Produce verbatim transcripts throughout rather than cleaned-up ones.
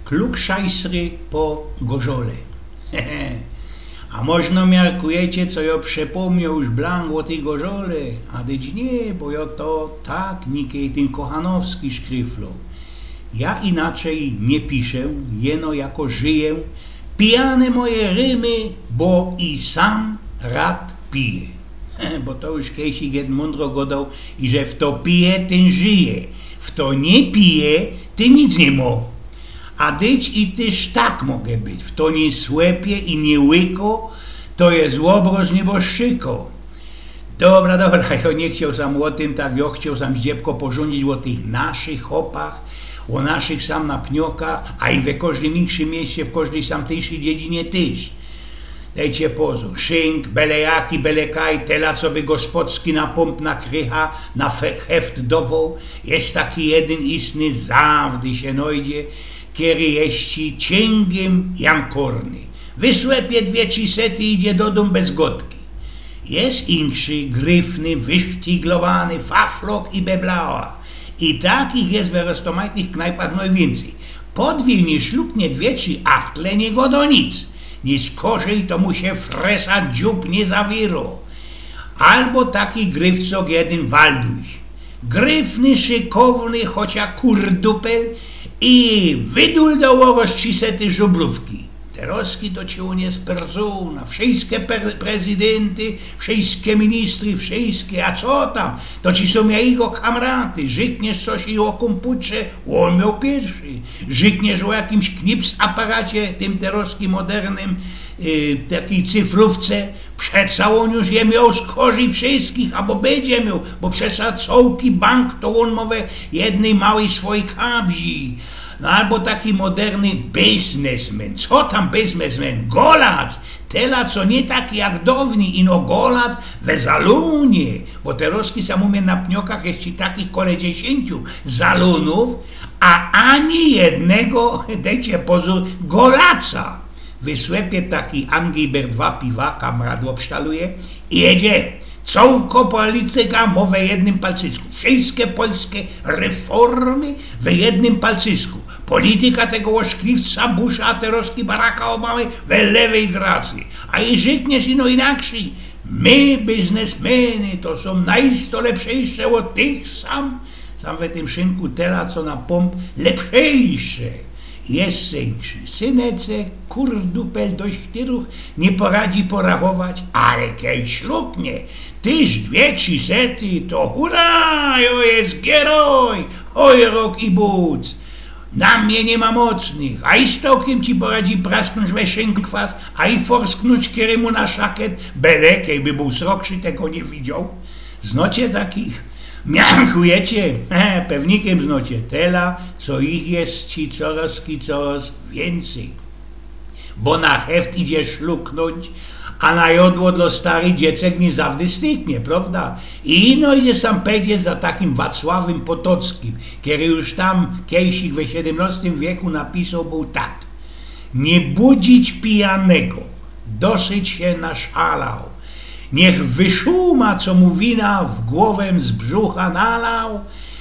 klugszajsry po gorzole. A można miarkujecie, co ja przepomniał już blank o tej gorzole, a dyć nie, bo ja to tak nikiej ten Kochanowski szkryflał. Ja inaczej nie piszę, jeno jako żyję, pijane moje rymy, bo i sam rad piję. Bo to już Kejsik jeden mądro godał, i że w to pije, ten żyje, w to nie pije, ty nic nie mo. A dyć i tyż tak mogę być, w to nie słepie i nie łyko, to jest łobroż nieboszczyko. Dobra, dobra, ja nie chciał sam o tym, tak ja chciał sam zdziebko porządzić o tych naszych hopach, o naszych sam na pniokach, a i we każdym większym mieście, w każdej sam tejszej dziedzinie tyż. Dajcie pozór, szynk, belejaki, belekaj, tela sobie gospodski na pomp na krycha, na heft dowoł, jest taki jeden istny, zawdy się nojdzie, kiedy jeści cięgiem jankorny. Wysłepie dwie trzy sety idzie do dom bez gotki. Jest inszy, gryfny, wysztyglowany, faflok i beblała. I takich jest w roztomajnych knajpach najwięcej. Podwil nie szluknie dwie trzy achtle, nie go do nic. Nie skorzej, to mu się fresa dziób nie zawiro. Albo taki gryfcok jeden walduj. Gryfny, szykowny, chocia kurdupel i wydul do łowo z trzysety żubrówki. Teroski to ci on jest persona, wszystkie prezydenty, wszystkie ministry, wszystkie, a co tam? To ci są jego kamraty, żykniesz coś i o komputerze, on miał pierwszy. Żykniesz o jakimś knips aparacie, tym teroski modernym, yy, takiej cyfrówce, przeca on już je miał skorzy wszystkich, albo będzie miał, bo przeca cołki bank to on ma jednej małej swojej kabzi. No albo taki moderny biznesmen. Co tam biznesmen? Golac! Tela, co nie taki jak dawni, ino golac we zalunie. Bo teroski sam umie na pniokach jest ci takich kole dziesięciu zalunów, a ani jednego, dajcie pozór, golaca. Wysłepie taki Angiber dwa piwa, kamradło psztaluje i jedzie. Całko polityka ma we jednym palcysku. Wszystkie polskie reformy we jednym palcysku. Polityka tego oszklivca Busha, a teroski Baracka Obamy we lewej gracy. A i żykniesz ino inaczej. My, biznesmeny, to są najsto lepszejsze od tych sam. Sam we tym szynku tela, co na pomp, lepszejsze. Jest sększy. Synece, kurdupel do sztyruch nie poradzi porachować, ale kiedy śluknie, tyż dwie trzy sety, to hurra, jo jest geroj, oj rok i buc. Na mnie nie ma mocnych, a i stokiem ci poradzi prasknąć we szynkwaz, a i forsknąć kieremu na szaket, belekej by był srokszy, tego nie widział. Znocie takich? Miankujecie? He, pewnikiem znocie tela, co ich jest ci coraz i coraz więcej. Bo na heft idzie szluknąć, a na jodło dla starych dziecek nie zawdy styknie, prawda? I ino idzie sam pejdzie za takim Wacławem Potockim, kiedy już tam Kejsik we siedemnastym wieku napisał był tak. Nie budzić pijanego, dosyć się naszalał. Niech wyszuma, co mu wina w głowę z brzucha nalał.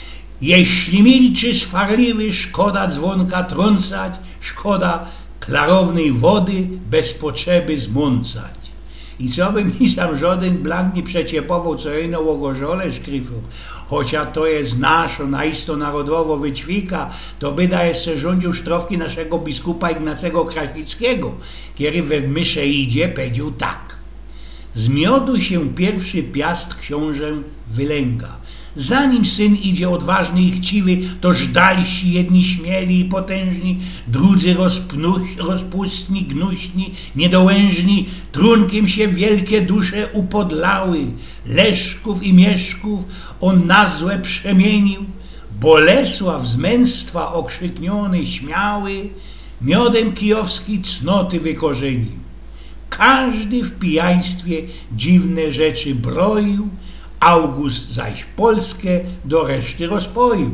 Jeśli milczy swarliwy, szkoda dzwonka trącać, szkoda klarownej wody bez potrzeby zmącać. I co by mi tam żaden blank nie przeciepował, co jeno o gorzole szkryfów, chociaż to jest naszo, naisto narodowo wyćwika, to by da jeszcze rządził sztrowki naszego biskupa Ignacego Kraśnickiego, kiedy we mysze idzie, powiedział tak. Z miodu się pierwszy piast książę wylęga. Zanim syn idzie odważny i chciwy, toż dalsi jedni śmieli i potężni, drudzy rozpustni, gnuśni, niedołężni, trunkiem się wielkie dusze upodlały. Leszków i mieszków on na złe przemienił. Bolesław z męstwa okrzykniony, śmiały, miodem kijowski cnoty wykorzenił. Każdy w pijaństwie dziwne rzeczy broił, August zaś Polskę do reszty rozpoił.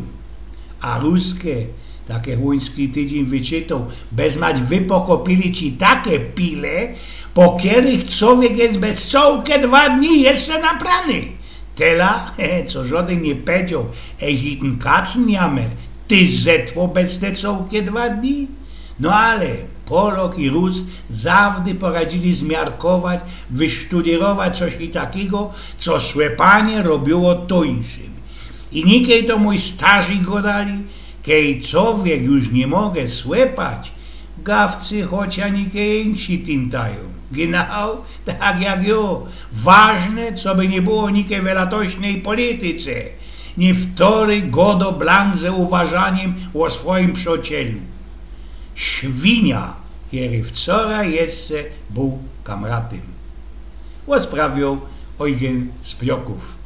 A ruskie, takie łuński tydzień wyczytał, bezmać wypokopili ci takie pile, po których człowiek jest bez cołkę dwa dni jeszcze naprany. Tela, co żaden nie powiedział, jeśli ten kacn jamer, ty zetwo bez te cołkie dwa dni? No ale Polok i Rus zawdy poradzili zmiarkować, wysztudirować coś i takiego, co słepanie robiło tońszym. I nikiej to mój starzy godali, kej człowiek już nie mogę słepać, gawcy chocia nikieńsi tintają. Genau, tak jak jo. Ważne, co by nie było nikiej w latośnej polityce, nie wtory godo blank ze uważaniem o swoim przyjacielu. Świnia, który wczoraj jeszcze był kamratem. Osprawił Eugen z Pioków.